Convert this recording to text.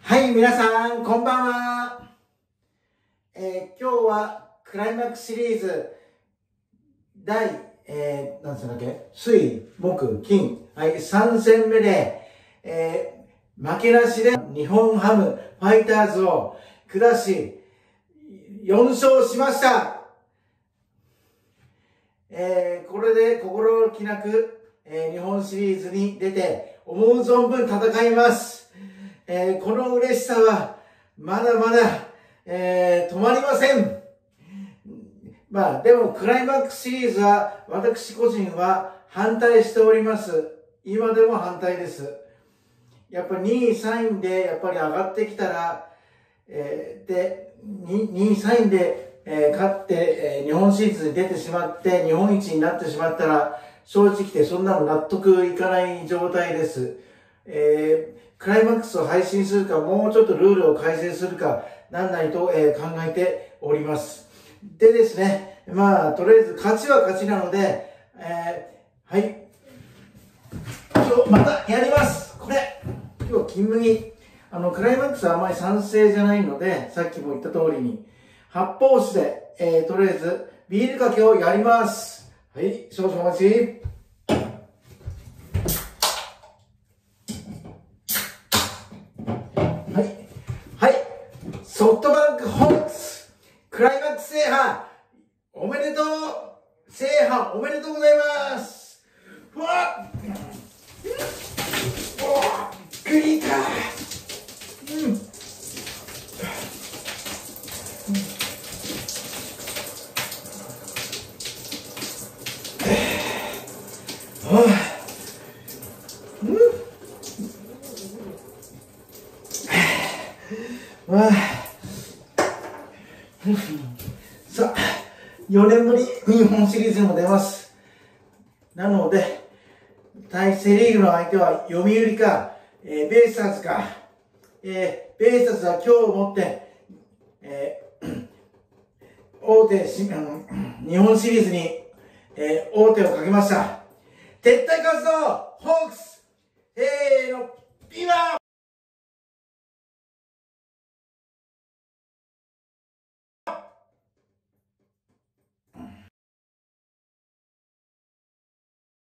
はい、皆さん、こんばんは。今日はクライマックスシリーズ第、何戦だっけ？水、木、金、はい、3戦目で、負けなしで日本ハムファイターズを下し、4勝しました。これで心置きなく、日本シリーズに出て思う存分戦います。この嬉しさはまだまだ、止まりません。まあでもクライマックスシリーズは私個人は反対しております。今でも反対です。やっぱ2位3位でやっぱり上がってきたら、2位3位で、勝って、日本シリーズに出てしまって日本一になってしまったら正直でそんなの納得いかない状態です。クライマックスを配信するか、もうちょっとルールを改正するか、なんないと、考えております。でですね、まあ、とりあえず勝ちは勝ちなので、はい。今日またやります。これ。今日金麦。クライマックスはあまり賛成じゃないので、さっきも言った通りに、発泡酒で、とりあえずビールかけをやります。はい、少々お待ち。ソフトバンクホークスクライマックス制覇おめでとうおめでとうございます。うわっグリーかさあ、4年ぶり日本シリーズにも出ます。なので、対セリーグの相手は読売か、ベイスターズか、ベイスターズは今日をもって、大手日本シリーズに、王手をかけました。撤退活動ホークスせーのビバー